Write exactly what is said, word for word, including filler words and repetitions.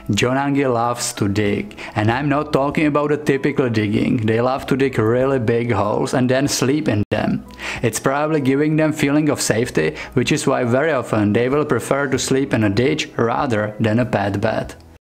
Jonangi loves to dig, and I'm not talking about a typical digging. They love to dig really big holes and then sleep in them. It's probably giving them feeling of safety, which is why very often they will prefer to sleep in a ditch rather than a pet bed.